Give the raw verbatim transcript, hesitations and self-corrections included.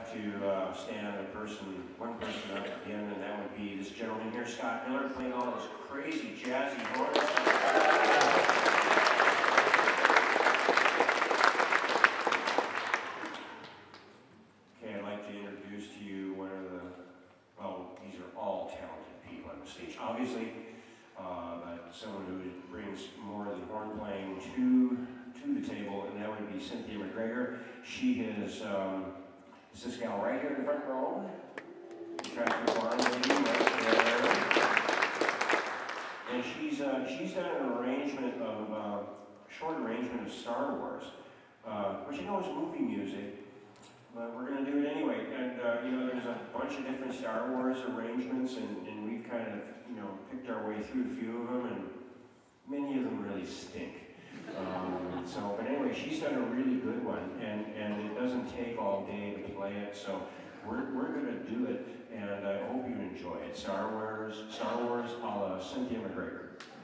have to uh, stand a person, one person up again, and that would be this gentleman here, Scott Miller, playing all this crazy jazzy horns. Okay, I'd like to introduce to you one of the, well, these are all talented people on the stage, obviously, uh, but someone who brings more than horn playing to to the table, and that would be Cynthia McGregor. She is, um, is this gal right here in the front row? Attractive blonde lady right there. And she's, uh, she's done an arrangement of, uh, short arrangement of Star Wars, uh, which you know is movie music, but we're going to do it anyway. And, uh, you know, there's a bunch of different Star Wars arrangements, and, and we've kind of, you know, picked our way through a few of them, and many of them really stink. Um, so, but anyway, she's done a really good one, and, and it doesn't take all day to play it, so we're, we're going to do it, and I hope you enjoy it. Star Wars, Star Wars a la Cynthia McGregor.